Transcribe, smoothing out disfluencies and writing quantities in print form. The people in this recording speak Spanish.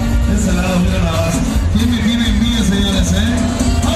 Ese lado, mira nada más. ¿Quién me tiene envidia, señores,